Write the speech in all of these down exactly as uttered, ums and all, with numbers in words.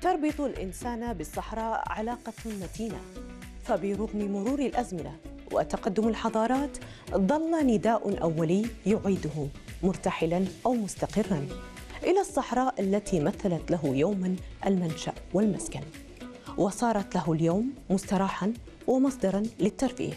تربط الإنسان بالصحراء علاقة متينة، فبرغم مرور الأزمنة وتقدم الحضارات ظل نداء أولي يعيده مرتحلا أو مستقرا إلى الصحراء التي مثلت له يوما المنشأ والمسكن، وصارت له اليوم مستراحا ومصدرا للترفيه.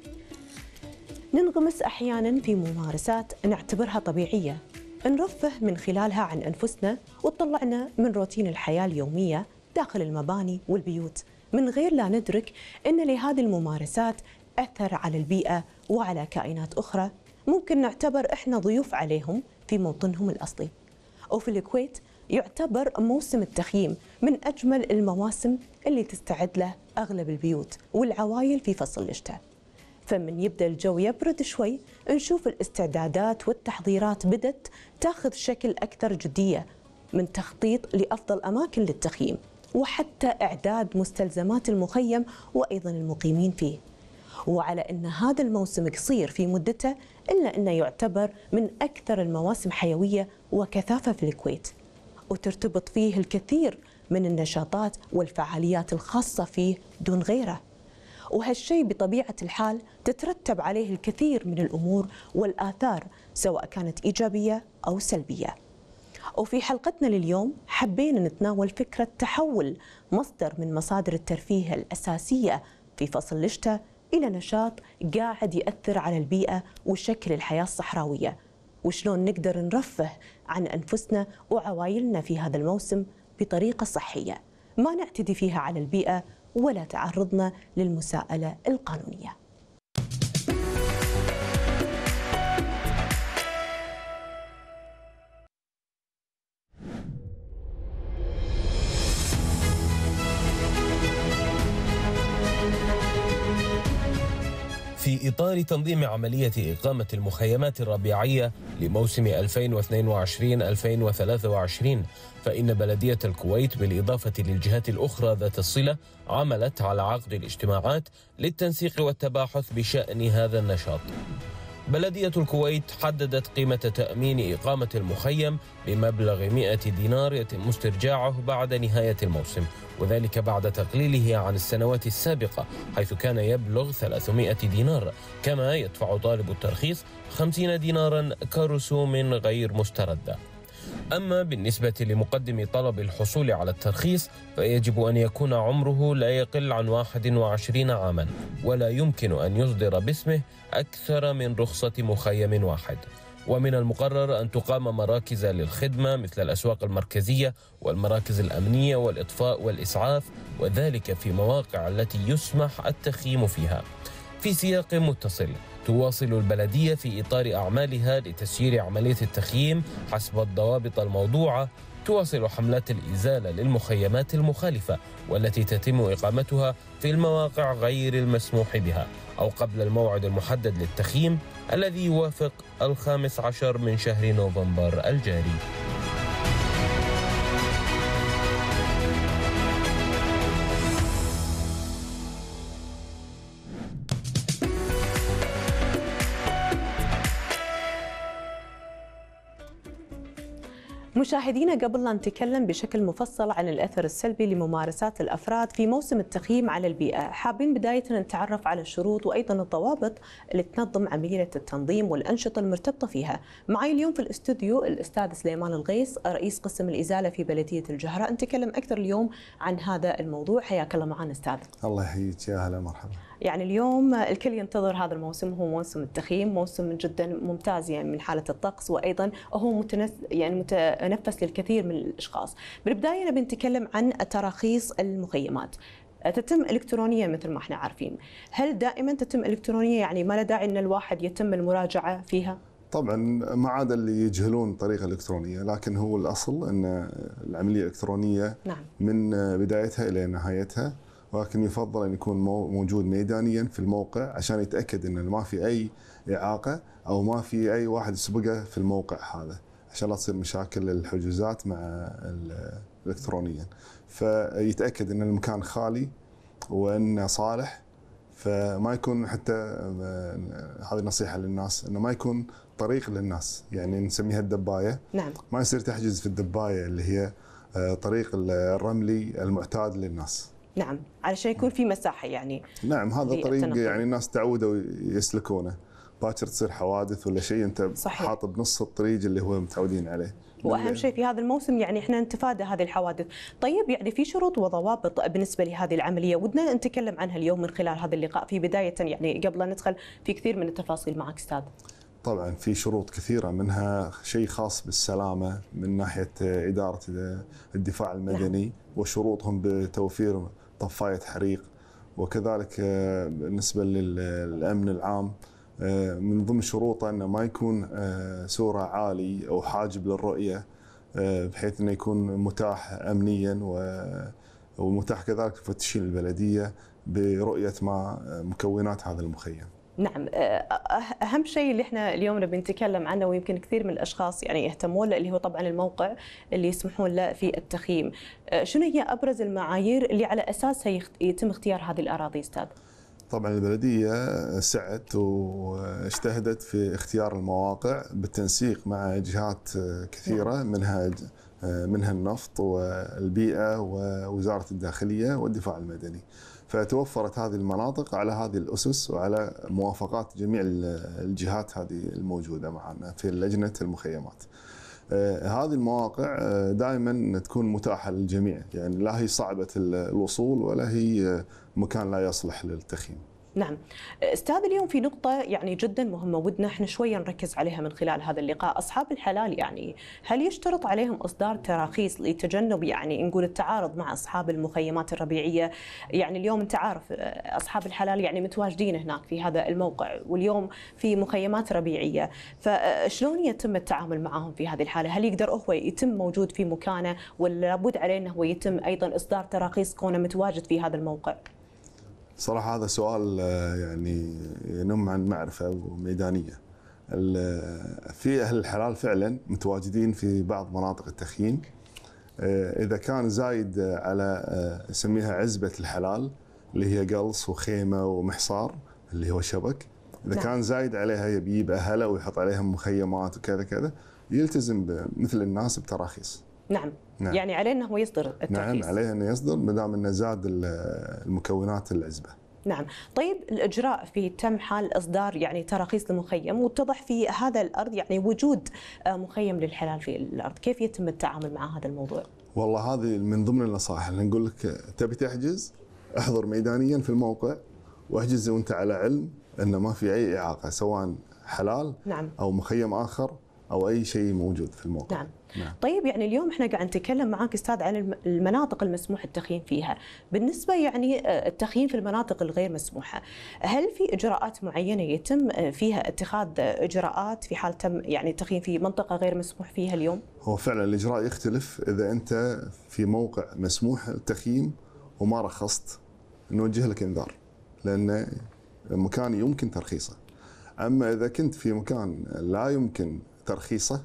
ننغمس أحيانا في ممارسات نعتبرها طبيعية، نرفه من خلالها عن أنفسنا وتطلعنا من روتين الحياة اليومية داخل المباني والبيوت، من غير لا ندرك أن لهذه الممارسات أثر على البيئة وعلى كائنات أخرى ممكن نعتبر إحنا ضيوف عليهم في موطنهم الأصلي. وفي الكويت يعتبر موسم التخييم من أجمل المواسم اللي تستعد له أغلب البيوت والعوائل في فصل الشتاء. فمن يبدأ الجو يبرد شوي نشوف الاستعدادات والتحضيرات بدت تاخذ شكل أكثر جدية، من تخطيط لأفضل أماكن للتخييم وحتى إعداد مستلزمات المخيم وأيضا المقيمين فيه. وعلى أن هذا الموسم قصير في مدته إلا أنه يعتبر من أكثر المواسم حيوية وكثافة في الكويت، وترتبط فيه الكثير من النشاطات والفعاليات الخاصة فيه دون غيره. وهالشيء بطبيعة الحال تترتب عليه الكثير من الأمور والآثار سواء كانت إيجابية أو سلبية. وفي حلقتنا لليوم حبينا نتناول فكرة تحول مصدر من مصادر الترفيه الأساسية في فصل الشتاء إلى نشاط قاعد يأثر على البيئة وشكل الحياة الصحراوية، وشلون نقدر نرفه عن أنفسنا وعوائلنا في هذا الموسم بطريقة صحية ما نعتدي فيها على البيئة ولا تعرضنا للمساءلة القانونية. في إطار تنظيم عملية إقامة المخيمات الربيعية لموسم ألفين واثنين وعشرين ألفين وثلاثة وعشرين، فإن بلدية الكويت بالإضافة للجهات الأخرى ذات الصلة عملت على عقد الاجتماعات للتنسيق والتباحث بشأن هذا النشاط. بلدية الكويت حددت قيمة تأمين إقامة المخيم بمبلغ مئة دينار يتم استرجاعه بعد نهاية الموسم، وذلك بعد تقليله عن السنوات السابقة حيث كان يبلغ ثلاثمئة دينار، كما يدفع طالب الترخيص خمسين دينارا كرسوم غير مستردة. أما بالنسبة لمقدم طلب الحصول على الترخيص فيجب أن يكون عمره لا يقل عن واحد وعشرين عاما، ولا يمكن أن يصدر باسمه أكثر من رخصة مخيم واحد. ومن المقرر أن تقام مراكز للخدمة مثل الأسواق المركزية والمراكز الأمنية والإطفاء والإسعاف، وذلك في مواقع التي يسمح التخييم فيها. في سياق متصل تواصل البلدية في إطار أعمالها لتسيير عملية التخييم حسب الضوابط الموضوعة، تواصل حملات الإزالة للمخيمات المخالفة والتي تتم إقامتها في المواقع غير المسموح بها أو قبل الموعد المحدد للتخييم الذي يوافق الخامس عشر من شهر نوفمبر الجاري. مشاهدينا، قبل لا نتكلم بشكل مفصل عن الأثر السلبي لممارسات الأفراد في موسم التخييم على البيئة، حابين بداية نتعرف على الشروط وأيضا الضوابط اللي تنظم عملية التنظيم والأنشطة المرتبطة فيها. معي اليوم في الاستوديو الأستاذ سليمان الغيث رئيس قسم الإزالة في بلدية الجهراء، نتكلم أكثر اليوم عن هذا الموضوع. حياك الله معنا أستاذ. الله يحييك، يا هلا مرحبا. يعني اليوم الكل ينتظر هذا الموسم، هو موسم التخييم، موسم جدا ممتاز يعني من حالة الطقس، وأيضا هو متنس يعني متنفس للكثير من الأشخاص. بالبداية نبي نتكلم عن تراخيص المخيمات. تتم إلكترونيا مثل ما احنا عارفين، هل دائما تتم إلكترونيا يعني ما له داعي أن الواحد يتم المراجعة فيها؟ طبعا ما عدا اللي يجهلون الطريقة الإلكترونية، لكن هو الأصل أن العملية الإلكترونية نعم. من بدايتها إلى نهايتها، ولكن يفضل أن يكون موجود ميدانيا في الموقع عشان يتأكد أن ما في أي إعاقة أو ما في أي واحد سبقه في الموقع هذا، عشان لا تصير مشاكل الحجوزات مع الإلكترونيا. فيتأكد أن المكان خالي وأنه صالح، فما يكون حتى هذه نصيحة للناس أنه ما يكون طريق للناس، يعني نسميها الدباية. نعم. ما يصير تحجز في الدباية اللي هي طريق الرملي المعتاد للناس. نعم، علشان يكون في مساحه يعني. نعم، هذا طريق يعني الناس تعودوا يسلكونه، باكر تصير حوادث ولا شيء انت صحيح. حاط بنص الطريق اللي هو متعودين عليه. واهم شيء في هذا الموسم يعني احنا نتفادى هذه الحوادث. طيب يعني في شروط وضوابط بالنسبه لهذه العمليه ودنا نتكلم عنها اليوم من خلال هذا اللقاء في بدايه، يعني قبل لا ندخل في كثير من التفاصيل معك استاذ. طبعا في شروط كثيره، منها شيء خاص بالسلامه من ناحيه اداره الدفاع المدني. نعم. وشروطهم بتوفير طفايه حريق، وكذلك بالنسبه للامن العام من ضمن شروطه انه ما يكون سوره عالي او حاجب للرؤيه، بحيث انه يكون متاح امنيا ومتاح كذلك مفتشين البلديه برؤيه ما مكونات هذا المخيم. نعم، اهم شيء اللي احنا اليوم نبي نتكلم عنه ويمكن كثير من الاشخاص يعني يهتمون له اللي هو طبعا الموقع اللي يسمحون له في التخييم. شنو هي ابرز المعايير اللي على اساسها يتم اختيار هذه الاراضي استاذ؟ طبعا البلديه سعت واجتهدت في اختيار المواقع بالتنسيق مع جهات كثيره، منها منها النفط والبيئه ووزاره الداخليه والدفاع المدني. فتوفرت هذه المناطق على هذه الأسس وعلى موافقات جميع الجهات هذه الموجودة معنا في لجنة المخيمات. هذه المواقع دائما تكون متاحة للجميع، يعني لا هي صعبة الوصول ولا هي مكان لا يصلح للتخييم. نعم استاذ، اليوم في نقطة يعني جدا مهمة ودنا احنا شوية نركز عليها من خلال هذا اللقاء. اصحاب الحلال يعني هل يشترط عليهم اصدار تراخيص لتجنب يعني نقول التعارض مع اصحاب المخيمات الربيعية؟ يعني اليوم انت عارف اصحاب الحلال يعني متواجدين هناك في هذا الموقع واليوم في مخيمات ربيعية، فشلون يتم التعامل معهم في هذه الحالة؟ هل يقدر هو يتم موجود في مكانه ولا لابد عليه انه هو يتم ايضا اصدار تراخيص كونه متواجد في هذا الموقع؟ صراحة هذا سؤال يعني ينم عن معرفة وميدانية. في أهل الحلال فعلا متواجدين في بعض مناطق التخييم، إذا كان زايد على نسميها عزبة الحلال اللي هي قلص وخيمة ومحصار اللي هو شبك، إذا نعم. كان زايد عليها يجيب أهله ويحط عليهم مخيمات وكذا كذا، يلتزم مثل الناس بتراخيص. نعم. نعم. يعني عليه انه هو يصدر الترخيص. نعم عليه انه يصدر ما دام انه زاد المكونات العزبه. نعم، طيب الاجراء في تم حال اصدار يعني تراخيص لمخيم واتضح في هذا الارض يعني وجود مخيم للحلال في الارض، كيف يتم التعامل مع هذا الموضوع؟ والله هذه من ضمن النصائح اللي نقول لك، تبي تحجز احضر ميدانيا في الموقع واحجز وانت على علم انه ما في اي اعاقه سواء حلال نعم. او مخيم اخر او اي شيء موجود في الموقع. نعم. نعم. طيب يعني اليوم احنا قاعد نتكلم معاك استاذ عن المناطق المسموح التخييم فيها، بالنسبه يعني التخييم في المناطق الغير مسموحه، هل في اجراءات معينه يتم فيها اتخاذ اجراءات في حال تم يعني التخييم في منطقه غير مسموح فيها اليوم؟ هو فعلا الاجراء يختلف اذا انت في موقع مسموح التخييم وما رخصت، نوجه لك انذار لان المكان يمكن ترخيصه. اما اذا كنت في مكان لا يمكن ترخيصه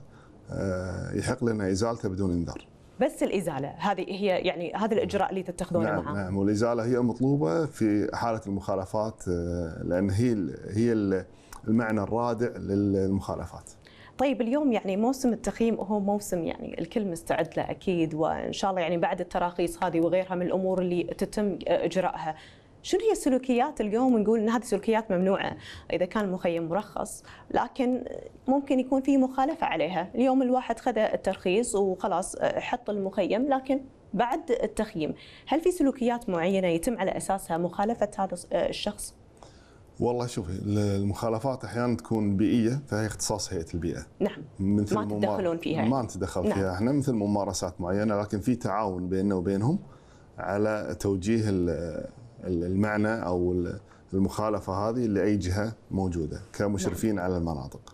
يحق لنا ازالته بدون انذار. بس الازاله هذه هي يعني هذا الاجراء اللي تتخذونه نعم معه؟ نعم، والازاله هي المطلوبه في حاله المخالفات لان هي هي المعنى الرادع للمخالفات. طيب اليوم يعني موسم التخييم هو موسم يعني الكل مستعد له اكيد، وان شاء الله يعني بعد التراخيص هذه وغيرها من الامور اللي تتم اجراءها، شنو هي السلوكيات اليوم نقول ان هذه السلوكيات ممنوعه اذا كان المخيم مرخص، لكن ممكن يكون في مخالفه عليها؟ اليوم الواحد خذ الترخيص وخلاص حط المخيم، لكن بعد التخييم هل في سلوكيات معينه يتم على اساسها مخالفه هذا الشخص؟ والله شوفي، المخالفات احيانا تكون بيئيه فهي اختصاص هيئه البيئه. نعم. مثل ما تدخلون فيها. ما نتدخل نعم. فيها احنا مثل ممارسات معينه، لكن في تعاون بيننا وبينهم على توجيه المعنى او المخالفه هذه لاي جهه موجوده كمشرفين نعم. على المناطق.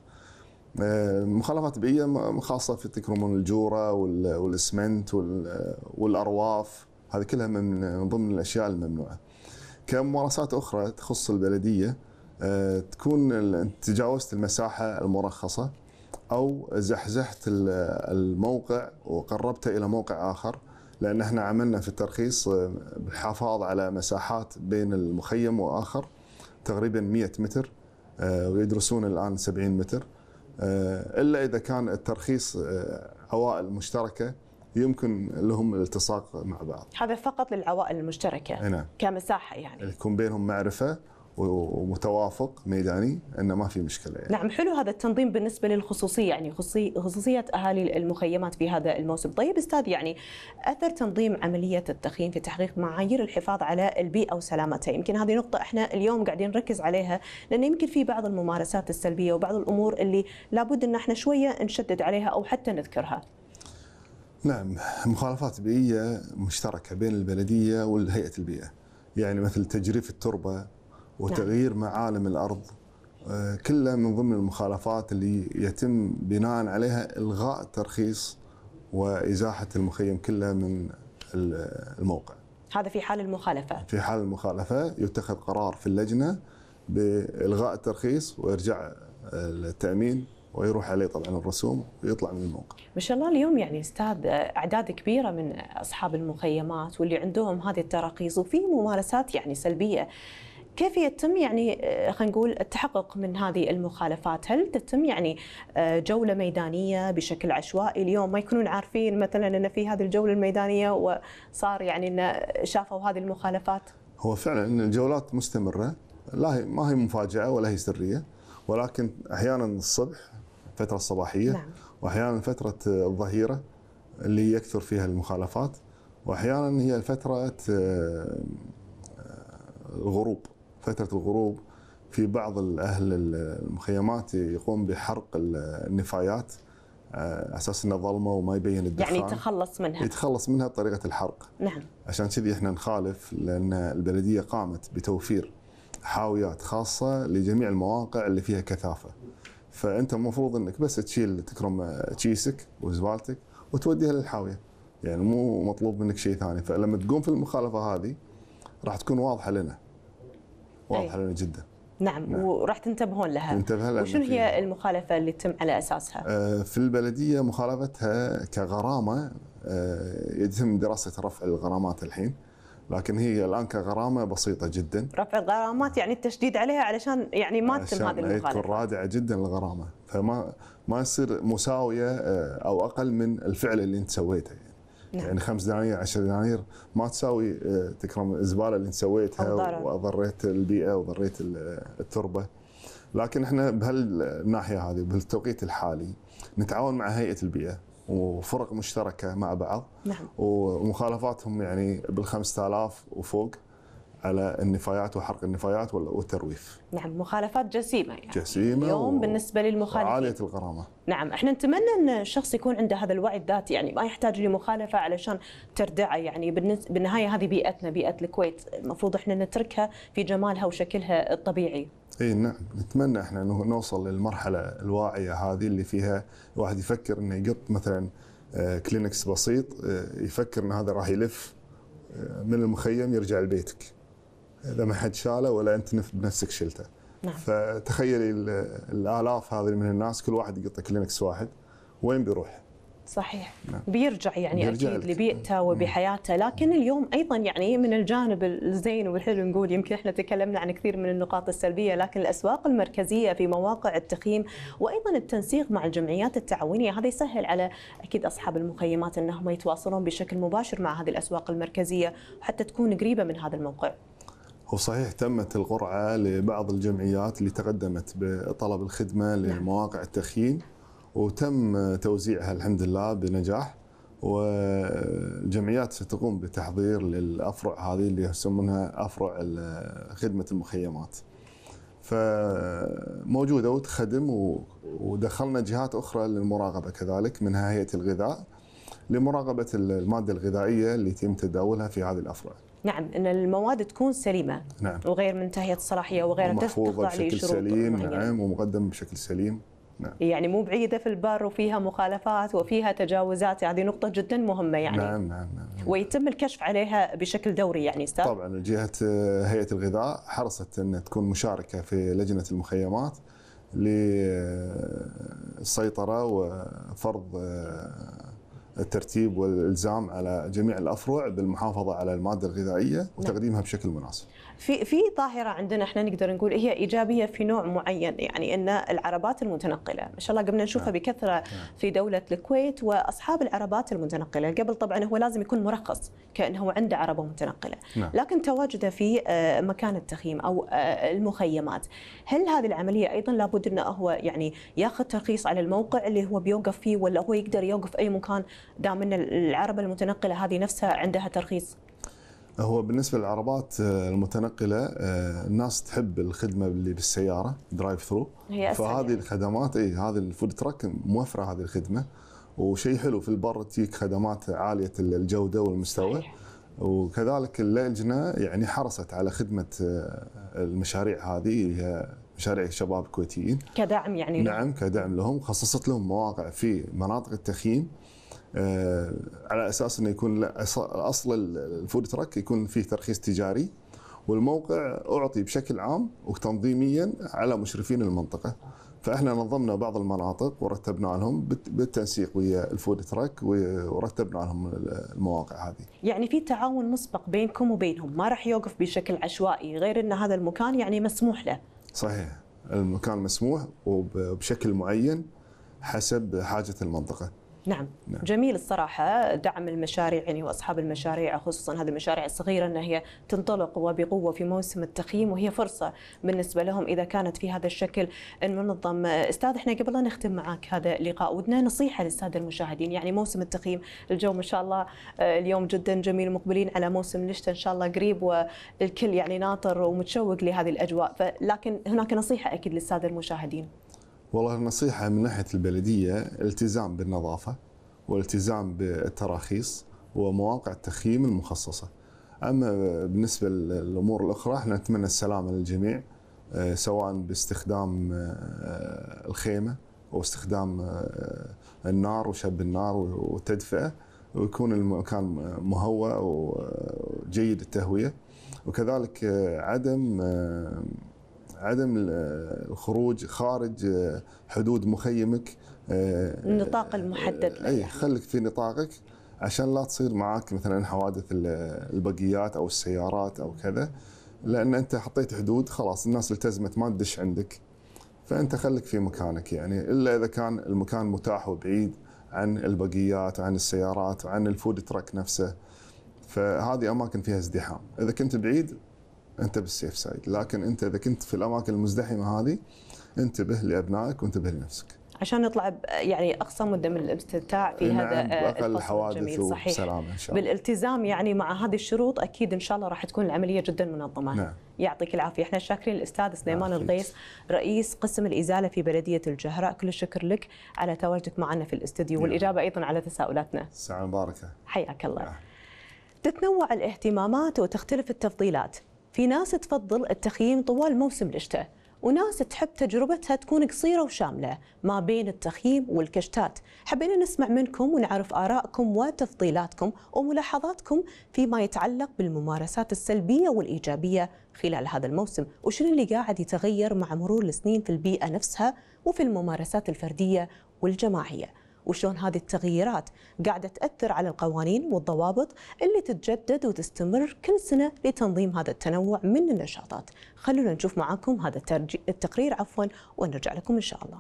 مخالفات بيئيه خاصه في تكرمون الجوره والاسمنت والارواف، هذه كلها من ضمن الاشياء الممنوعه. كممارسات اخرى تخص البلديه تكون تجاوزت المساحه المرخصه او زحزحت الموقع وقربته الى موقع اخر، لأن احنا عملنا في الترخيص بالحفاظ على مساحات بين المخيم وآخر تقريبا مئة متر، ويدرسون الآن سبعين متر، إلا إذا كان الترخيص عوائل مشتركة يمكن لهم الالتصاق مع بعض. هذا فقط للعوائل المشتركه. نعم. كمساحه يعني يكون بينهم معرفه ومتوافق ميداني انه ما في مشكله يعني. نعم، حلو هذا التنظيم بالنسبه للخصوصيه، يعني خصوصيه اهالي المخيمات في هذا الموسم. طيب استاذ، يعني اثر تنظيم عمليه التخييم في تحقيق معايير الحفاظ على البيئه وسلامتها، يمكن هذه نقطه احنا اليوم قاعدين نركز عليها، لان يمكن في بعض الممارسات السلبيه وبعض الامور اللي لابد ان احنا شويه نشدد عليها او حتى نذكرها. نعم، مخالفات بيئيه مشتركه بين البلديه والهيئه البيئه، يعني مثل تجريف التربه وتغيير معالم الأرض، كلها من ضمن المخالفات اللي يتم بناء عليها إلغاء الترخيص وإزاحة المخيم كله من الموقع. هذا في حال المخالفة. في حال المخالفة يتخذ قرار في اللجنة بإلغاء الترخيص وإرجاع التأمين ويروح عليه طبعا الرسوم ويطلع من الموقع. ما شاء الله اليوم يعني استاذ اعداد كبيره من اصحاب المخيمات واللي عندهم هذه التراخيص وفي ممارسات يعني سلبيه، كيف يتم يعني خلينا نقول التحقق من هذه المخالفات؟ هل تتم يعني جوله ميدانيه بشكل عشوائي اليوم ما يكونون عارفين مثلا ان في هذه الجوله الميدانيه وصار يعني ان شافوا هذه المخالفات؟ هو فعلا ان الجولات مستمره، لا هي ما هي مفاجاه ولا هي سريه، ولكن احيانا الصبح الفتره الصباحيه. نعم. واحيانا فتره الظهيره اللي يكثر فيها المخالفات، واحيانا هي فتره الغروب. فترة الغروب في بعض الأهل المخيمات يقوم بحرق النفايات على أساس أنها ظلمة وما يبين الدخان، يعني يتخلص منها يتخلص منها بطريقة الحرق. نعم. عشان كذي احنا نخالف، لأن البلدية قامت بتوفير حاويات خاصة لجميع المواقع اللي فيها كثافة، فأنت المفروض أنك بس تشيل تكرم كيسك وزبالتك وتوديها للحاوية، يعني مو مطلوب منك شيء ثاني. فلما تقوم في المخالفة هذه راح تكون واضحة لنا، واضحة لنا جدا. نعم, نعم. وراح تنتبهون لها. ننتبه لها. وشنو هي المخالفة اللي تتم على أساسها؟ في البلدية مخالفتها كغرامة يتم دراسة رفع الغرامات الحين، لكن هي الآن كغرامة بسيطة جدا. رفع الغرامات يعني التشديد عليها علشان يعني ما تتم هذه المخالفة، تكون رادعة جدا الغرامة، فما ما يصير مساوية أو أقل من الفعل اللي أنت سويته. يعني نعم. يعني خمس دنانير عشر دنانير ما تساوي تكرم الزباله اللي انت سويتها وضريت البيئه وضريت التربه. لكن احنا بهالناحيه هذه بالتوقيت الحالي نتعاون مع هيئه البيئه وفرق مشتركه مع بعض. نعم. ومخالفاتهم يعني بال خمسة آلاف وفوق على النفايات وحرق النفايات والترويف. نعم، مخالفات جسيمة يعني جسيمة اليوم و... بالنسبة للمخالفين عالية الغرامة. نعم، احنا نتمنى ان الشخص يكون عنده هذا الوعي الذاتي، يعني ما يحتاج لمخالفة علشان تردعه، يعني بالنهاية هذه بيئتنا، بيئة الكويت، المفروض احنا نتركها في جمالها وشكلها الطبيعي. اي نعم، نتمنى احنا انه نوصل للمرحلة الواعية هذه اللي فيها الواحد يفكر انه يقط مثلا كلينكس بسيط، يفكر ان هذا راح يلف من المخيم يرجع لبيتك، إذا ما حد شاله ولا أنت بنفسك شلته. نعم. فتخيلي الآلاف هذه من الناس كل واحد يقطع كلينكس واحد، وين بيروح؟ صحيح. نعم. بيرجع يعني بيرجع أكيد لبيئته وبحياته، لكن اليوم أيضا يعني من الجانب الزين والحلو نقول، يمكن احنا تكلمنا عن كثير من النقاط السلبية، لكن الأسواق المركزية في مواقع التخييم وأيضا التنسيق مع الجمعيات التعاونية، هذا يسهل على أكيد أصحاب المخيمات أنهم يتواصلون بشكل مباشر مع هذه الأسواق المركزية وحتى تكون قريبة من هذا الموقع. وصحيح تمت القرعة لبعض الجمعيات اللي تقدمت بطلب الخدمة لمواقع التخييم، وتم توزيعها الحمد لله بنجاح، والجمعيات ستقوم بتحضير للأفرع هذه اللي يسمونها أفرع خدمة المخيمات، فموجودة وتخدم. ودخلنا جهات أخرى للمراقبة كذلك، منها هيئة الغذاء لمراقبة المادة الغذائية اللي يتم تداولها في هذه الأفرع. نعم، ان المواد تكون سليمه. نعم. وغير منتهيه الصلاحيه وغير تخضع لشروط سليم. نعم، ومقدم بشكل سليم. نعم. يعني مو بعيده في البر وفيها مخالفات وفيها تجاوزات، هذه نقطه جدا مهمه يعني. نعم نعم نعم. ويتم الكشف عليها بشكل دوري يعني استاذ. طبعا جهه هيئه الغذاء حرصت ان تكون مشاركه في لجنه المخيمات للسيطره وفرض الترتيب والالزام على جميع الافرع بالمحافظه على الماده الغذائيه وتقديمها بشكل مناسب. في في ظاهره عندنا احنا نقدر نقول هي ايجابيه في نوع معين، يعني ان العربات المتنقله ما شاء الله قمنا نشوفها نعم. بكثره نعم. في دوله الكويت، واصحاب العربات المتنقله قبل طبعا هو لازم يكون مرخص كانه عنده عربه متنقله، نعم. لكن تواجده في مكان التخييم او المخيمات، هل هذه العمليه ايضا لابد انه هو يعني ياخذ ترخيص على الموقع اللي هو بيوقف فيه، ولا هو يقدر يوقف اي مكان دام ان العربه المتنقله هذه نفسها عندها ترخيص؟ هو بالنسبه للعربات المتنقله الناس تحب الخدمه اللي بالسياره درايف ثرو، فهذه الخدمات اي هذه الفود تراك موفره هذه الخدمه، وشيء حلو في البر تجيك خدمات عاليه الجوده والمستوى. صحيح. وكذلك اللجنه يعني حرصت على خدمه المشاريع هذه، هي مشاريع الشباب الكويتيين كدعم يعني. نعم كدعم لهم، خصصت لهم مواقع في مناطق التخييم آه على اساس انه يكون اصل الفود تراك يكون فيه ترخيص تجاري، والموقع اعطي بشكل عام وتنظيميا على مشرفين المنطقه. فاحنا نظمنا بعض المناطق ورتبنا لهم بالتنسيق ويا الفود تراك ورتبنا لهم المواقع هذه. يعني في تعاون مسبق بينكم وبينهم، ما راح يوقف بشكل عشوائي، غير ان هذا المكان يعني مسموح له. صحيح، المكان مسموح وبشكل معين حسب حاجه المنطقه. نعم. نعم جميل الصراحة دعم المشاريع يعني وأصحاب المشاريع، خصوصا هذه المشاريع الصغيرة أن هي تنطلق وبقوة في موسم التخييم، وهي فرصة بالنسبة لهم إذا كانت في هذا الشكل المنظم. أستاذ احنا قبل لا نختم معك هذا اللقاء ودنا نصيحة للسادة المشاهدين، يعني موسم التخييم الجو ما شاء الله اليوم جدا جميل، مقبلين على موسم الشتاء إن شاء الله قريب، والكل يعني ناطر ومتشوق لهذه الأجواء، لكن هناك نصيحة أكيد للسادة المشاهدين. والله النصيحة من ناحية البلدية الالتزام بالنظافة والالتزام بالتراخيص ومواقع التخييم المخصصة. أما بالنسبة للأمور الأخرى احنا نتمنى السلامة للجميع، سواء باستخدام الخيمة أو استخدام النار وشب النار والتدفئة، ويكون المكان مهوى وجيد التهوية، وكذلك عدم عدم الخروج خارج حدود مخيمك، النطاق المحدد له. اي خليك في نطاقك عشان لا تصير معك مثلا حوادث البقيات او السيارات او كذا، لان انت حطيت حدود خلاص الناس التزمت ما تدش عندك، فانت خليك في مكانك يعني، الا اذا كان المكان متاح وبعيد عن البقيات وعن السيارات وعن الفود تراك نفسه، فهذه اماكن فيها ازدحام. اذا كنت بعيد انت بالسيف سايد، لكن انت اذا كنت في الاماكن المزدحمه هذه انتبه لابنائك وانتبه لنفسك عشان نطلع يعني اقصى مده من الاستمتاع في نعم هذا باقل الحوادث وبسلامه ان شاء الله. بالالتزام يعني مع هذه الشروط اكيد ان شاء الله راح تكون العمليه جدا منظمه. نعم. يعطيك العافيه. احنا شاكرين الاستاذ سليمان الغيث رئيس قسم الازاله في بلديه الجهراء، كل الشكر لك على تواجدك معنا في الاستوديو والاجابه ايضا على تساؤلاتنا. ساعه مباركه. حياك الله. نعم. تتنوع الاهتمامات وتختلف التفضيلات، في ناس تفضل التخييم طوال موسم الشتاء، وناس تحب تجربتها تكون قصيرة وشاملة ما بين التخييم والكشتات. حبينا نسمع منكم ونعرف آرائكم وتفضيلاتكم وملاحظاتكم فيما يتعلق بالممارسات السلبية والإيجابية خلال هذا الموسم، وشنو اللي قاعد يتغير مع مرور السنين في البيئة نفسها وفي الممارسات الفردية والجماعية، وشلون هذه التغييرات قاعدة تأثر على القوانين والضوابط اللي تتجدد وتستمر كل سنة لتنظيم هذا التنوع من النشاطات. خلونا نشوف معاكم هذا التقرير عفوا ونرجع لكم إن شاء الله.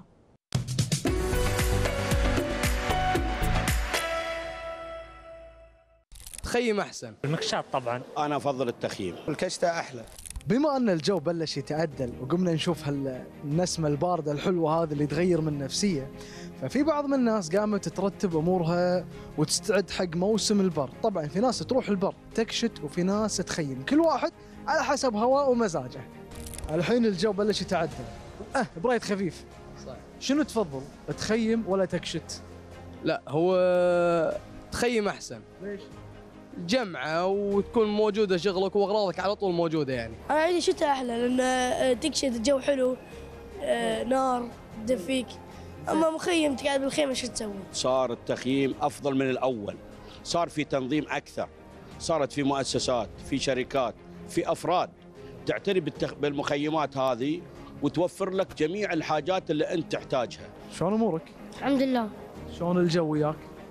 تخيم أحسن. المكشات طبعا. أنا أفضل التخييم، الكشتة أحلى. بما أن الجو بلش يتعدل وقمنا نشوف هالنسمة الباردة الحلوة هذه اللي تغير من النفسية، ففي بعض من الناس قامت ترتب أمورها وتستعد حق موسم البر. طبعا في ناس تروح البر تكشت وفي ناس تخيم، كل واحد على حسب هواه ومزاجه. الحين الجو بلش يتعدل، أه بريد خفيف. صح. شنو تفضل، تخيم ولا تكشت؟ لا هو تخيم أحسن. ليش؟ جمعة وتكون موجودة شغلك وأغراضك على طول موجودة يعني. أنا عندي شتاء أحلى لأن تكشت الجو حلو، نار تدفيك، أما مخيم تقعد بالخيمة شو تسوي؟ صار التخييم أفضل من الأول، صار في تنظيم أكثر، صارت في مؤسسات، في شركات، في أفراد تعتني بالتخ... بالمخيمات هذه وتوفر لك جميع الحاجات اللي أنت تحتاجها. شلون أمورك؟ الحمد لله. شلون الجو وياك؟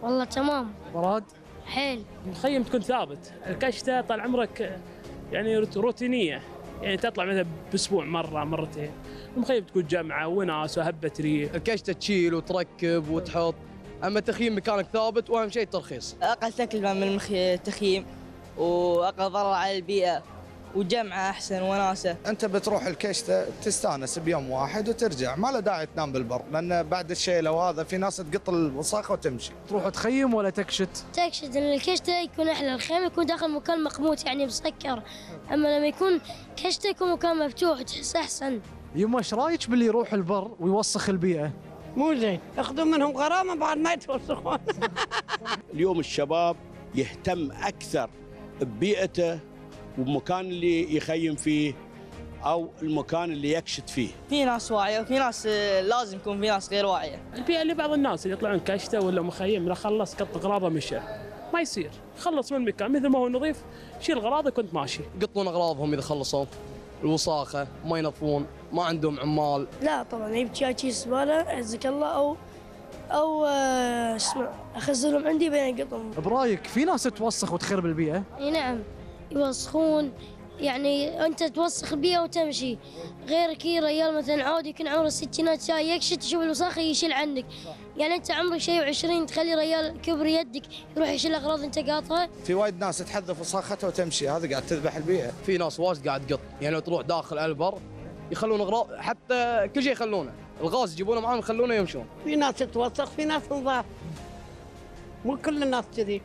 والله تمام. مراد؟ حيل. المخيم تكون ثابت، الكشتة طال عمرك يعني روتينية، يعني تطلع مثلا باسبوع مره مرتين. المخيم تكون جمعه وناس وهبه ريح. الكشته تشيل وتركب وتحط، اما التخييم مكانك ثابت، واهم شيء الترخيص. اقل تكلفه من التخييم واقل ضرر على البيئه وجمعه احسن وناسه. انت بتروح الكشته تستانس بيوم واحد وترجع، ما له داعي تنام بالبر، لان بعد الشيله وهذا في ناس تقط الوساخه وتمشي. تروح تخيم ولا تكشت؟ تكشت، لان الكشته يكون احلى، الخيم يكون داخل مكان مقموت يعني مسكر، اما لما يكون كشته يكون مكان مفتوح تحس احسن. يما ايش رايك باللي يروح البر ويوسخ البيئه؟ مو زين، ياخذون منهم غرامه بعد ما يتوسخون. اليوم الشباب يهتم اكثر ببيئته والمكان اللي يخيم فيه او المكان اللي يكشت فيه. في ناس واعيه وفي ناس لازم يكون في ناس غير واعيه. البيئه لبعض الناس اللي يطلعون كشته ولا مخيم، لا خلص قط اغراضه مشى، ما يصير. خلص من المكان مثل ما هو نظيف، شيل اغراضك وانت ماشي. يقطون اغراضهم اذا خلصوا، الوساخه ما ينظفون، ما عندهم عمال. لا طبعا يبكي شيء زباله عزك الله، او او اسمع اخزنهم عندي بين قطهم. برايك في ناس توسخ وتخرب البيئه؟ اي نعم يوسخون، يعني انت توسخ البيئه وتمشي. غير كي ريال مثلا عادي يكون عمره الستينات جاي يكشت يشوف الوساخه يشيل عنك، يعني انت عمرك شيء وعشرين تخلي ريال كبر يدك يروح يشيل اغراض انت قاطها. في وايد ناس تحذف وساختها وتمشي، هذا قاعد تذبح البيئه. في ناس واجد قاعد تقط، يعني لو تروح داخل البر يخلون اغراض، حتى كل شيء يخلونه، الغاز يجيبونه معاهم يخلونه يمشون. في ناس تتوسخ، في ناس نظاف، مو كل الناس كذي.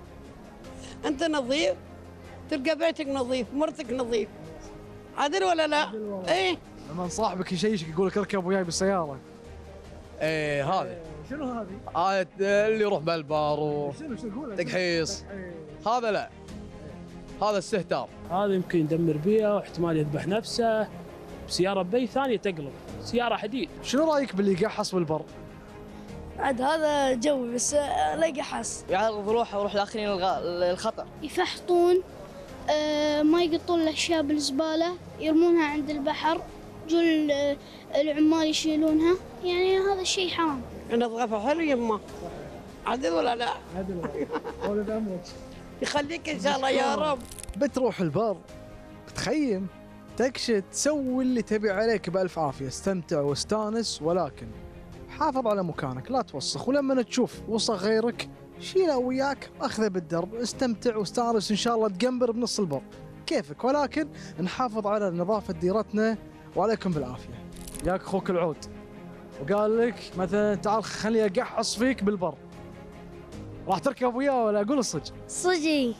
انت نظيف تلقى بيتك نظيف، مرتك نظيف، عدل ولا لا؟ ايه. لما صاحبك يشيشك يقول لك اركب وياي بالسياره. ايه هذه. شنو هذه؟ هذا اللي يروح بالبار وتقحيص. هذا لا، هذا استهتار. هذا يمكن يدمر بيئه واحتمال يذبح نفسه بسياره بي ثانيه تقلب، سياره حديد. شنو رايك باللي يقحص بالبر؟ عاد هذا جوي بس لا يقحص، يعرض روحه وروح الاخرين الخطر. يفحطون، آه ما يقطون الاشياء بالزباله، يرمونها عند البحر، جل العمال يشيلونها، يعني هذا الشيء حرام. نظافه حلو يما، عدل ولا لا؟ عدل. ولد عمرك يخليك ان شاء الله يا رب. بتروح البر، بتخيم، تكشت، تسوي اللي تبي عليك بألف عافية، استمتع واستانس، ولكن حافظ على مكانك، لا توسخ، ولما تشوف وسخ غيرك شيله وياك، اخذه بالدرب، استمتع واستانس، ان شاء الله تقنبر بنص البر كيفك، ولكن نحافظ على نظافة ديرتنا. وعليكم بالعافية. ياك اخوك العود وقال لك مثلا تعال خليني اقحص فيك بالبر، راح تركب وياه ولا اقول الصج؟ صجي.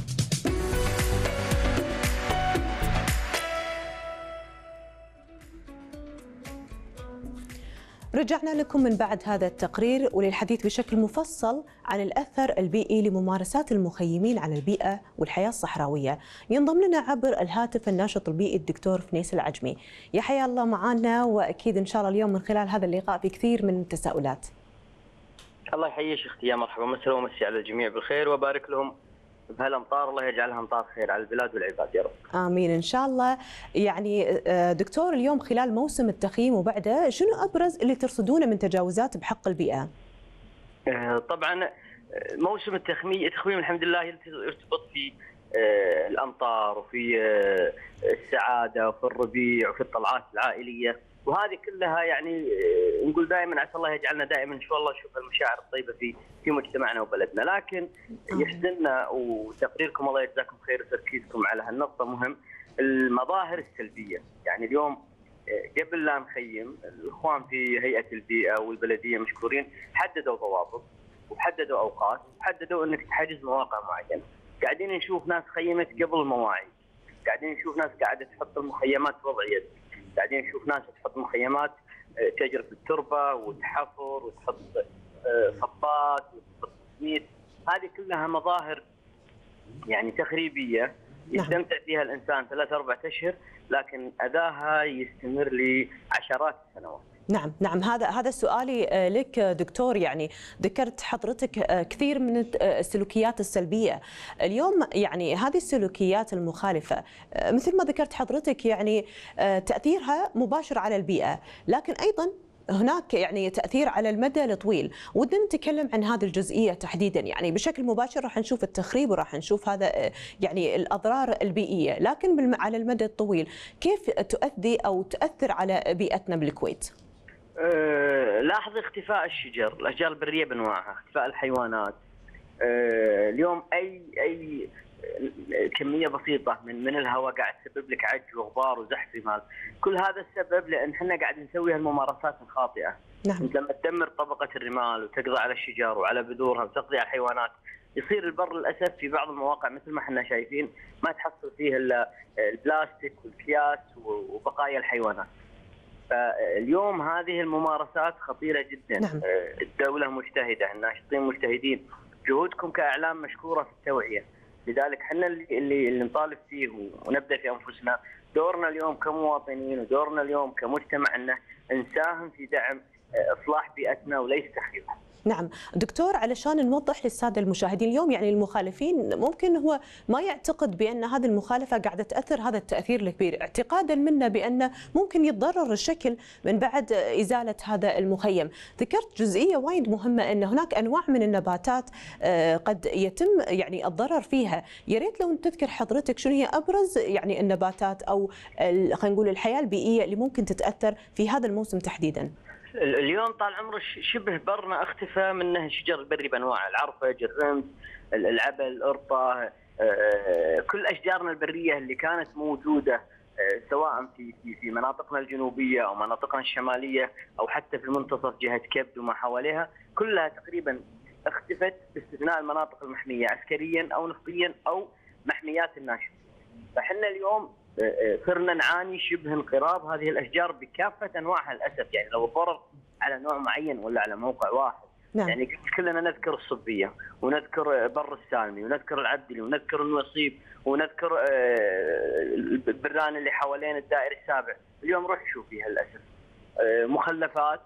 رجعنا لكم من بعد هذا التقرير وللحديث بشكل مفصل عن الأثر البيئي لممارسات المخيمين على البيئة والحياة الصحراوية. ينضم لنا عبر الهاتف الناشط البيئي الدكتور فنيس العجمي. يا حيا الله معنا، وأكيد إن شاء الله اليوم من خلال هذا اللقاء في كثير من التساؤلات. الله يحييك اختي، يا مرحبا، مساء ومسي على الجميع بالخير، وبارك لهم بهالامطار، الله يجعلها امطار خير على البلاد والعباد يا رب. امين ان شاء الله. يعني دكتور، اليوم خلال موسم التخييم وبعده، شنو ابرز اللي ترصدونه من تجاوزات بحق البيئه؟ طبعا موسم التخييم الحمد لله يرتبط في الامطار وفي السعاده وفي الربيع وفي الطلعات العائليه، وهذه كلها يعني نقول دائما عسى الله يجعلنا دائما ان شاء الله نشوف المشاعر الطيبه في في مجتمعنا وبلدنا. لكن يحزننا، وتقريركم الله يجزاكم خير وتركيزكم على هالنقطه مهم، المظاهر السلبيه. يعني اليوم قبل لا نخيم، الاخوان في هيئه البيئه والبلديه مشكورين حددوا ضوابط وحددوا اوقات وحددوا انك تحجز مواقع معينه. قاعدين نشوف ناس خيمت قبل المواعيد، قاعدين نشوف ناس قاعده تحط المخيمات وضع يد، قاعدين نشوف ناس تحط مخيمات تجرف التربه وتحفر وتحط صبات وتحط سميد. هذه كلها مظاهر يعني تخريبيه يستمتع فيها الانسان ثلاث اربع اشهر، لكن اذاها يستمر لعشرات السنوات. نعم نعم، هذا هذا سؤالي لك دكتور. يعني ذكرت حضرتك كثير من السلوكيات السلبيه اليوم، يعني هذه السلوكيات المخالفه مثل ما ذكرت حضرتك يعني تاثيرها مباشر على البيئه، لكن ايضا هناك يعني تأثير على المدى الطويل، ودنا نتكلم عن هذه الجزئية تحديدا. يعني بشكل مباشر راح نشوف التخريب وراح نشوف هذا يعني الأضرار البيئية، لكن على المدى الطويل كيف تؤدي أو تأثر على بيئتنا بالكويت؟ أه لاحظ اختفاء الشجر، الأشجار البرية بأنواعها، اختفاء الحيوانات. أه اليوم أي أي كمية بسيطة من من الهواء قاعد تسبب لك عج وغبار وزحف رمال. كل هذا السبب لأن احنا قاعد نسوي هالممارسات الخاطئة. نعم. انت لما تدمر طبقة الرمال وتقضي على الشجر وعلى بذورها وتقضي على الحيوانات، يصير البر للأسف في بعض المواقع مثل ما احنا شايفين ما تحصل فيه الا البلاستيك والأكياس وبقايا الحيوانات. فاليوم هذه الممارسات خطيرة جدا. نعم. الدولة مجتهدة، الناشطين مجتهدين، جهودكم كإعلام مشكورة في التوعية. لذلك احنا اللي اللي نطالب فيه ونبدأ في أنفسنا. دورنا اليوم كمواطنين ودورنا اليوم كمجتمع أنه نساهم في دعم إصلاح بيئتنا وليس تخريبها. نعم دكتور، علشان نوضح للسادة المشاهدين اليوم، يعني المخالفين ممكن هو ما يعتقد بأن هذه المخالفة قاعدة تأثر هذا التأثير الكبير، اعتقادا منا بأنه ممكن يتضرر الشكل من بعد إزالة هذا المخيم. ذكرت جزئية وايد مهمة أن هناك أنواع من النباتات قد يتم يعني الضرر فيها، يا ريت لو تذكر حضرتك شنو هي أبرز يعني النباتات أو خلينا نقول الحياة البيئية اللي ممكن تتأثر في هذا الموسم تحديدا. اليوم طال عمره شبه برنا اختفى منه الشجر البري بانواعه، العرفج، الرمز، العبل، القرطه، كل اشجارنا البريه اللي كانت موجوده سواء في في في مناطقنا الجنوبيه او مناطقنا الشماليه او حتى في المنتصف جهه كبد وما حواليها، كلها تقريبا اختفت باستثناء المناطق المحميه عسكريا او نفطيا او محميات الناشئه. فاحنا اليوم صرنا نعاني شبه انقراض هذه الاشجار بكافه انواعها للاسف. يعني لو الضرر على نوع معين ولا على موقع واحد. نعم. يعني كلنا نذكر الصبيه ونذكر بر السالمي ونذكر العبدلي ونذكر النصيب ونذكر البران اللي حوالين الدائري السابع. اليوم روح شوف فيها للاسف مخلفات،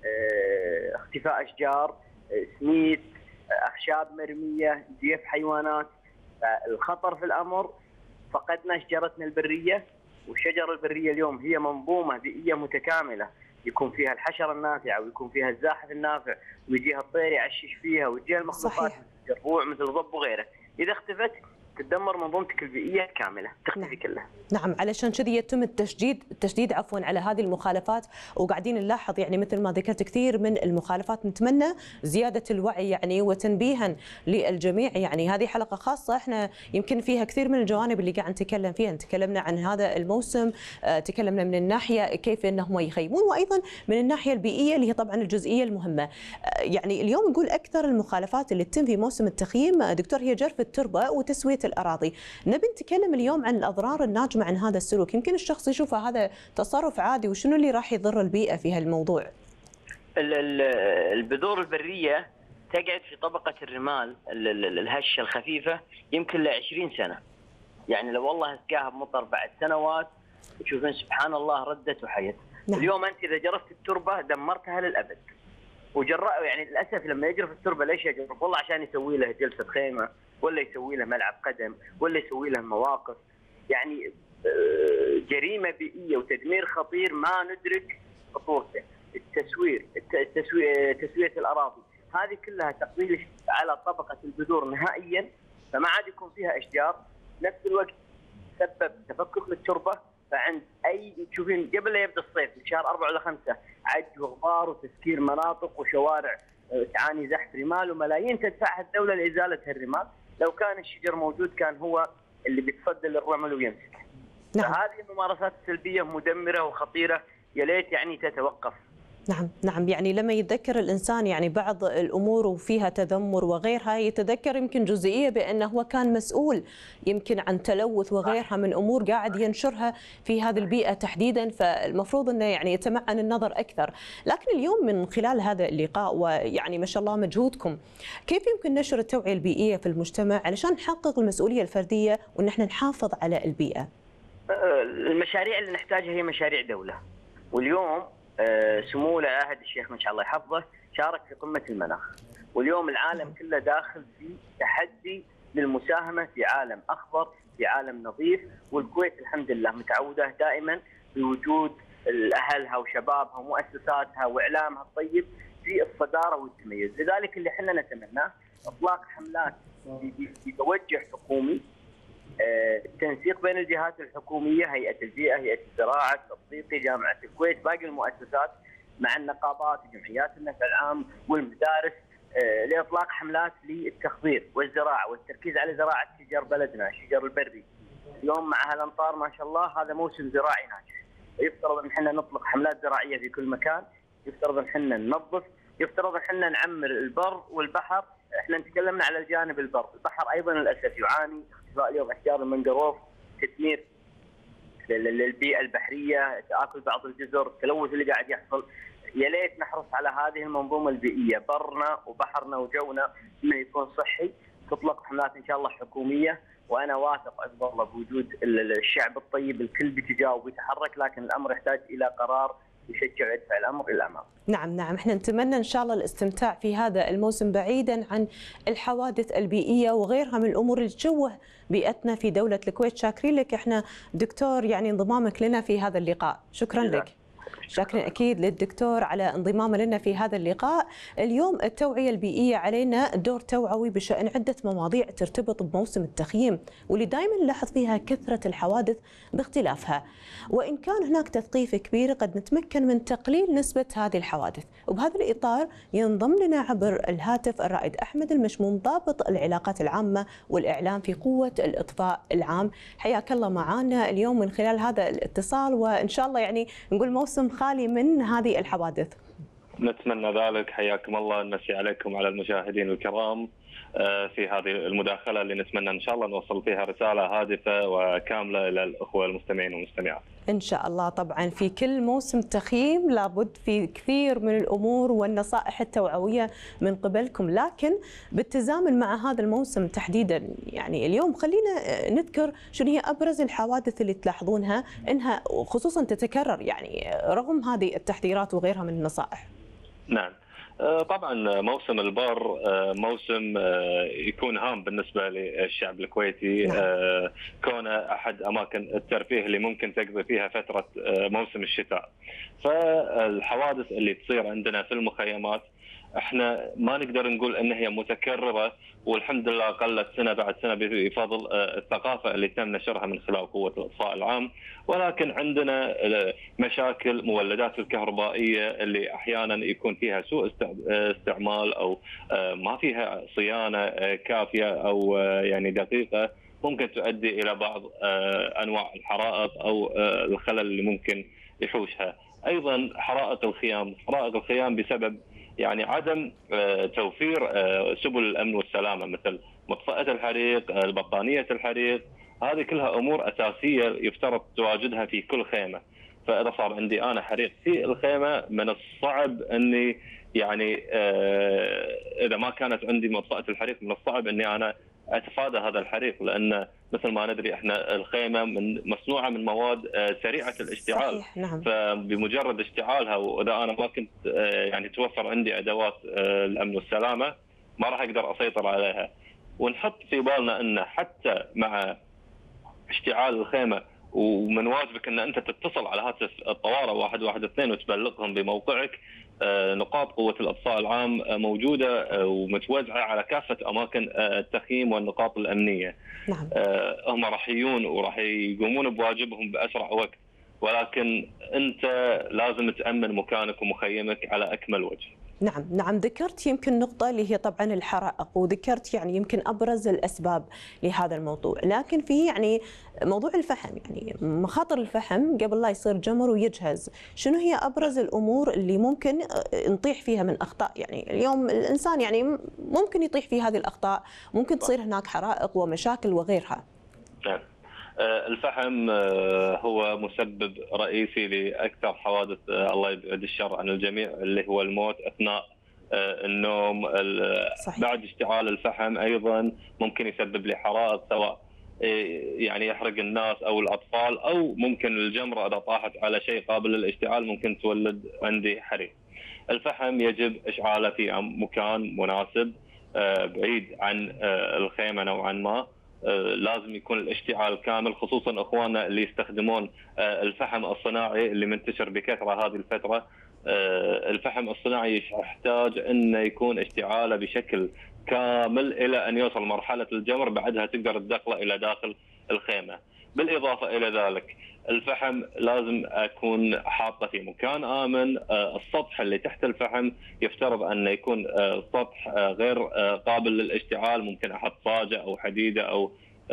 اختفاء اشجار، سميد، اخشاب مرميه، جيف حيوانات. الخطر في الامر فقدنا شجرتنا البريه، والشجره البريه اليوم هي منظومه بيئيه متكامله، يكون فيها الحشره النافعه ويكون فيها الزاحف النافع ويجيها الطير يعشش فيها ويجيها المخلوقات مثل الجربوع مثل الضب وغيره. اذا اختفت تدمر منظومتك البيئيه كامله، تختفي نعم. كلها. نعم، علشان كذي يتم التشديد التشديد عفوا على هذه المخالفات، وقاعدين نلاحظ يعني مثل ما ذكرت كثير من المخالفات. نتمنى زياده الوعي يعني وتنبيها للجميع. يعني هذه حلقه خاصه احنا يمكن فيها كثير من الجوانب اللي قاعد نتكلم فيها، تكلمنا عن هذا الموسم، تكلمنا من الناحيه كيف انهم يخيمون، وايضا من الناحيه البيئيه اللي هي طبعا الجزئيه المهمه. يعني اليوم نقول اكثر المخالفات اللي تتم في موسم التخييم دكتور هي جرف التربه وتسويه الأراضي. نبي نتكلم اليوم عن الأضرار الناجمة عن هذا السلوك. يمكن الشخص يشوفه هذا تصرف عادي، وشنو اللي راح يضر البيئة في هالموضوع؟ البذور البرية تقعد في طبقة الرمال الهشة الخفيفة يمكن ل عشرين سنة. يعني لو والله اسقاها بمطر بعد سنوات تشوفين سبحان الله ردت وحيت. نعم. اليوم أنت إذا جرفت التربة دمرتها للأبد. وجراء يعني للأسف لما يجرف التربة ليش يجرف؟ والله عشان يسوي له جلسة خيمة، ولا يسوي له ملعب قدم، ولا يسوي له مواقف. يعني جريمة بيئية وتدمير خطير ما ندرك خطورته. التسوير، التسوير، تسوية الأراضي، هذه كلها تقليل على طبقة البذور نهائيا، فما عاد يكون فيها أشجار. نفس الوقت سبب تفكك للتربة. فعند أي تشوفين قبل لا يبدأ الصيف في شهر أربعة ولا خمسة عج وغبار وتسكير مناطق وشوارع تعاني زحف رمال وملايين تدفعها الدولة لإزالة الرمال. لو كان الشجر موجود كان هو اللي بيتصدى للرمل ويمسك. نعم. فهذه الممارسات السلبية مدمرة وخطيرة، يا ليت يعني تتوقف. نعم نعم، يعني لما يتذكر الإنسان يعني بعض الأمور وفيها تذمر وغيرها، يتذكر يمكن جزئية بأنه هو كان مسؤول يمكن عن تلوث وغيرها من أمور قاعد ينشرها في هذه البيئة تحديدا، فالمفروض أنه يعني يتمعن النظر أكثر. لكن اليوم من خلال هذا اللقاء ويعني ما شاء الله مجهودكم، كيف يمكن نشر التوعية البيئية في المجتمع علشان نحقق المسؤولية الفردية وأن احنا نحافظ على البيئة؟ المشاريع اللي نحتاجها هي مشاريع دولة. واليوم سمو ولي العهد الشيخ ما شاء الله يحفظه شارك في قمة المناخ، واليوم العالم كله داخل في تحدي للمساهمة في عالم أخضر، في عالم نظيف. والكويت الحمد لله متعودة دائما بوجود اهلها وشبابها ومؤسساتها واعلامها الطيب في الصداره والتميز، لذلك اللي احنا نتمناه اطلاق حملات بتوجه حكومي، التنسيق بين الجهات الحكوميه، هيئه البيئه، هيئه الزراعه، التطبيقي، جامعه الكويت، باقي المؤسسات مع النقابات وجمعيات النفع العام والمدارس، لاطلاق حملات للتخضير والزراعه والتركيز على زراعه شجر بلدنا، الشجر البري. اليوم مع هالامطار ما شاء الله هذا موسم زراعي ناجح. يفترض ان احنا نطلق حملات زراعيه في كل مكان، يفترض ان احنا ننظف، يفترض ان احنا نعمر البر والبحر. احنا تكلمنا على الجانب البر، البحر ايضا للاسف يعاني، اختفاء اليوم اشجار المنجروف، تدمير للبيئه البحريه، تاكل بعض الجزر، التلوث اللي قاعد يحصل. يا ليت نحرص على هذه المنظومه البيئيه، برنا وبحرنا وجونا انه يكون صحي. تطلق حملات ان شاء الله حكوميه، وانا واثق عز الله بوجود الشعب الطيب الكل بيتجاوب ويتحرك، لكن الامر يحتاج الى قرار يشجع ويدفع الامر الى الامام. نعم نعم، احنا نتمنى ان شاء الله الاستمتاع في هذا الموسم بعيدا عن الحوادث البيئيه وغيرها من الامور اللي تشوه بيئتنا في دوله الكويت. شاكرين لك احنا دكتور يعني انضمامك لنا في هذا اللقاء، شكرا لك. شاكرين أكيد للدكتور على انضمامه لنا في هذا اللقاء. اليوم التوعية البيئية علينا دور توعوي بشأن عدة مواضيع ترتبط بموسم التخييم، واللي دائما نلاحظ فيها كثرة الحوادث باختلافها. وإن كان هناك تثقيف كبير قد نتمكن من تقليل نسبة هذه الحوادث. وبهذا الإطار ينضم لنا عبر الهاتف الرائد أحمد المشموم، ضابط العلاقات العامة والإعلام في قوة الإطفاء العام. حياك الله معنا اليوم من خلال هذا الاتصال، وإن شاء الله يعني نقول موسم خالي من هذه الحوادث. نتمنى ذلك. حياكم الله، نمسي عليكم وعلى المشاهدين الكرام في هذه المداخلة اللي نتمنى إن شاء الله نوصل فيها رسالة هادفة وكاملة إلى الأخوة المستمعين والمستمعات. إن شاء الله. طبعا في كل موسم تخييم لابد في كثير من الأمور والنصائح التوعوية من قبلكم، لكن بالتزامن مع هذا الموسم تحديدا يعني اليوم خلينا نذكر شنو هي أبرز الحوادث اللي تلاحظونها إنها خصوصا تتكرر يعني رغم هذه التحذيرات وغيرها من النصائح. نعم طبعا موسم البر موسم يكون هام بالنسبه للشعب الكويتي. نعم. كونه احد اماكن الترفيه اللي ممكن تقضي فيها فتره موسم الشتاء. فالحوادث اللي تصير عندنا في المخيمات احنا ما نقدر نقول ان هي متكرره، والحمد لله قلت سنه بعد سنه بفضل الثقافه اللي تم نشرها من خلال قوه الاطفاء العام، ولكن عندنا مشاكل مولدات الكهربائيه اللي احيانا يكون فيها سوء استعمال او ما فيها صيانه كافيه او يعني دقيقه، ممكن تؤدي الى بعض انواع الحرائق او الخلل اللي ممكن يحوشها. ايضا حرائق الخيام، حرائق الخيام بسبب يعني عدم توفير سبل الامن والسلامه مثل مطفأة الحريق، بطانيه الحريق، هذه كلها امور اساسيه يفترض تواجدها في كل خيمه. فاذا صار عندي انا حريق في الخيمه من الصعب اني يعني اذا ما كانت عندي مطفأة الحريق من الصعب اني انا اتفادى هذا الحريق، لان مثل ما ندري احنا الخيمه من مصنوعه من مواد سريعه الاشتعال. صحيح. نعم. فبمجرد اشتعالها واذا انا ما كنت يعني توفر عندي ادوات الامن والسلامه ما راح اقدر اسيطر عليها. ونحط في بالنا ان حتى مع اشتعال الخيمه ومن واجبك ان انت تتصل على هاتف الطوارئ واحد واحد اثنين وتبلغهم بموقعك. نقاط قوة الإطفاء العام موجودة ومتوزعة على كافة أماكن التخييم والنقاط الأمنية. نعم. هم راح يجون وراح يقومون بواجبهم بأسرع وقت، ولكن أنت لازم تأمن مكانك ومخيمك على أكمل وجه. نعم نعم، ذكرت يمكن نقطة اللي هي طبعا الحرائق، وذكرت يعني يمكن أبرز الأسباب لهذا الموضوع، لكن في يعني موضوع الفحم، يعني مخاطر الفحم قبل لا يصير جمر ويجهز، شنو هي أبرز الأمور اللي ممكن نطيح فيها من أخطاء؟ يعني اليوم الإنسان يعني ممكن يطيح في هذه الأخطاء، ممكن تصير هناك حرائق ومشاكل وغيرها. نعم. الفحم هو مسبب رئيسي لأكثر حوادث الله يبعد الشر عن الجميع اللي هو الموت أثناء النوم. صحيح. بعد اشتعال الفحم أيضا ممكن يسبب لي حرائق، سواء يعني يحرق الناس أو الأطفال، أو ممكن الجمرة إذا طاحت على شيء قابل للاشتعال ممكن تولد عندي حريق. الفحم يجب إشعاله في مكان مناسب بعيد عن الخيمة نوعا ما، لازم يكون الاشتعال كامل، خصوصا اخواننا اللي يستخدمون الفحم الصناعي اللي منتشر بكثره هذه الفتره. الفحم الصناعي يحتاج انه يكون اشتعاله بشكل كامل الى ان يوصل مرحله الجمر، بعدها تقدر تدخله الى داخل الخيمه. بالاضافه الى ذلك الفحم لازم اكون حاطه في مكان امن. السطح اللي تحت الفحم يفترض انه يكون سطح غير قابل للاشتعال، ممكن احط صاجه او حديده او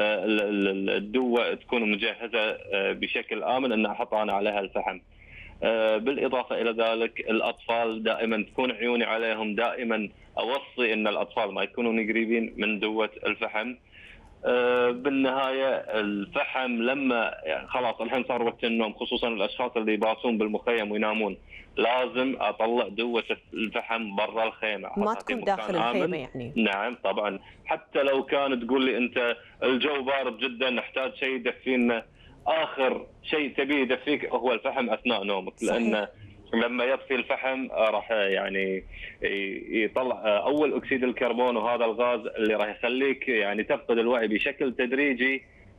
الدوه تكون مجهزه بشكل امن ان احط انا عليها الفحم. بالاضافه الى ذلك الاطفال دائما تكون عيوني عليهم، دائما اوصي ان الاطفال ما يكونون قريبين من دوه الفحم. بالنهايه الفحم لما يعني خلاص الحين صار وقت النوم، خصوصا الاشخاص اللي يباتون بالمخيم وينامون، لازم اطلع دوه الفحم برا الخيمه، ما تكون داخل الخيمه يعني. نعم طبعا، حتى لو كان تقول لي انت الجو بارد جدا نحتاج شيء يدفينا، اخر شيء تبيه يدفيك هو الفحم اثناء نومك. صحيح. لان لما يطفي الفحم راح يعني يطلع اول اكسيد الكربون، وهذا الغاز اللي راح يخليك يعني تفقد الوعي بشكل تدريجي،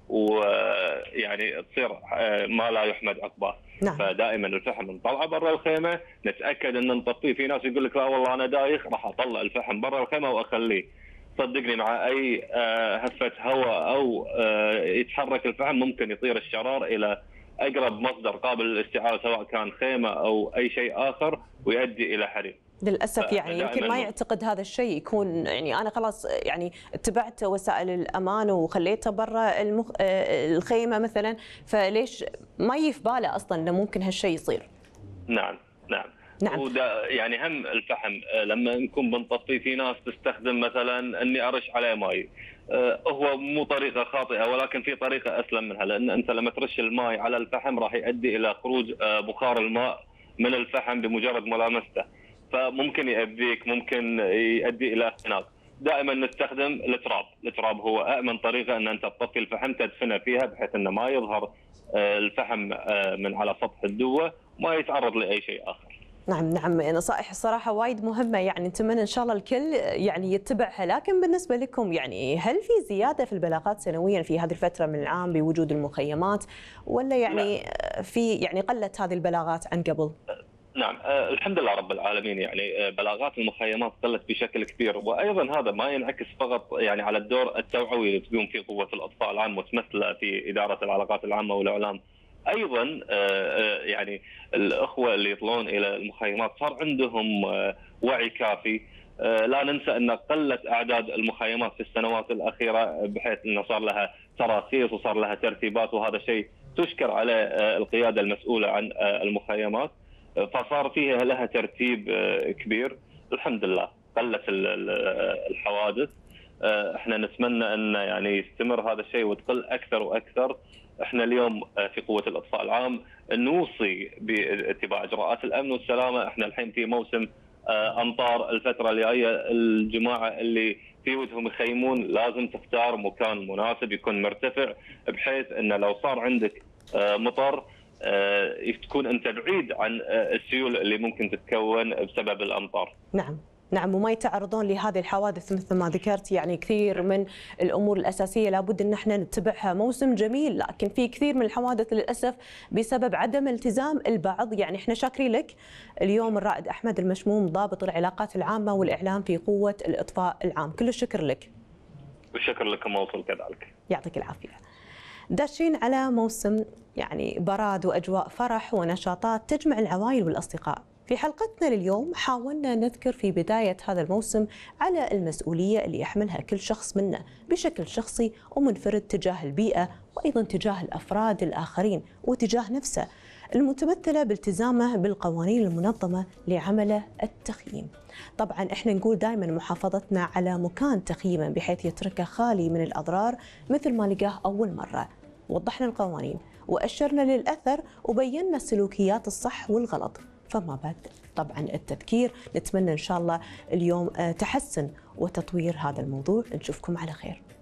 ويعني تصير ما لا يحمد عقباه. نعم. فدائما الفحم نطلعه برا الخيمه، نتاكد ان نطفيه. في ناس يقول لك لا والله انا دايخ راح اطلع الفحم برا الخيمه واخليه. صدقني مع اي هفه هواء او يتحرك الفحم ممكن يطير الشرار الى اقرب مصدر قابل للاشتعال، سواء كان خيمه او اي شيء اخر، ويؤدي الى حريق. للاسف يعني يمكن ما يعتقد هذا الشيء، يكون يعني انا خلاص يعني اتبعت وسائل الامان وخليته برا المخ... الخيمه مثلا، فليش ما يجي في باله اصلا انه ممكن هالشيء يصير؟ نعم نعم. نعم. وده يعني هم الفحم لما نكون بنطفيه، في ناس تستخدم مثلا اني ارش عليه ماي. هو مو طريقه خاطئه، ولكن في طريقه اسلم منها، لان انت لما ترش الماء على الفحم راح يؤدي الى خروج بخار الماء من الفحم بمجرد ملامسته، فممكن يأذيك، ممكن يؤدي الى احتناق. دائما نستخدم التراب، التراب هو امن طريقه ان انت تطفي الفحم، تدفنه فيها بحيث انه ما يظهر الفحم من على سطح الدوه وما يتعرض لاي شيء اخر. نعم نعم، نصائح الصراحة وايد مهمة، يعني نتمنى إن شاء الله الكل يعني يتبعها. لكن بالنسبة لكم يعني هل في زيادة في البلاغات سنويا في هذه الفترة من العام بوجود المخيمات، ولا يعني لا. في يعني قلت هذه البلاغات عن قبل؟ نعم آه الحمد لله رب العالمين، يعني بلاغات المخيمات قلت بشكل كبير، وايضا هذا ما ينعكس فقط يعني على الدور التوعوي اللي تقوم فيه قوة الاطفاء العام متمثلة في إدارة العلاقات العامة والاعلام. ايضا يعني الاخوه اللي يطلعون الى المخيمات صار عندهم وعي كافي. لا ننسى ان قلت اعداد المخيمات في السنوات الاخيره، بحيث انه صار لها تراخيص وصار لها ترتيبات، وهذا شيء تشكر عليه القياده المسؤوله عن المخيمات، فصار فيها لها ترتيب كبير. الحمد لله قلت الحوادث. احنا نتمنى ان يعني يستمر هذا الشيء وتقل اكثر واكثر. احنا اليوم في قوة الاطفاء العام نوصي باتباع اجراءات الامن والسلامة. احنا الحين في موسم امطار، الفترة الجاية الجماعة اللي في ودهم يخيمون لازم تختار مكان مناسب يكون مرتفع، بحيث ان لو صار عندك مطر تكون انت بعيد عن السيول اللي ممكن تتكون بسبب الامطار. نعم نعم، وما يتعرضون لهذه الحوادث مثل ما ذكرت. يعني كثير من الامور الاساسيه لابد ان احنا نتبعها. موسم جميل لكن في كثير من الحوادث للاسف بسبب عدم التزام البعض. يعني احنا شاكرين لك اليوم الرائد احمد المشموم، ضابط العلاقات العامه والاعلام في قوه الاطفاء العام. كل الشكر لك. والشكر لكم موصول كذلك. يعطيك العافيه. داشين على موسم يعني براد واجواء فرح ونشاطات تجمع العوائل والاصدقاء. في حلقتنا لليوم حاولنا نذكر في بداية هذا الموسم على المسؤولية اللي يحملها كل شخص منا بشكل شخصي ومنفرد تجاه البيئة، وأيضا تجاه الأفراد الآخرين وتجاه نفسه، المتمثلة بالتزامه بالقوانين المنظمة لعمل التخييم. طبعا احنا نقول دائما محافظتنا على مكان تخييمه بحيث يتركه خالي من الأضرار مثل ما لقاه أول مرة. وضحنا القوانين وأشرنا للأثر وبينا السلوكيات الصح والغلط، فما بعد طبعا التذكير. نتمنى إن شاء الله اليوم تحسن وتطوير هذا الموضوع. نشوفكم على خير.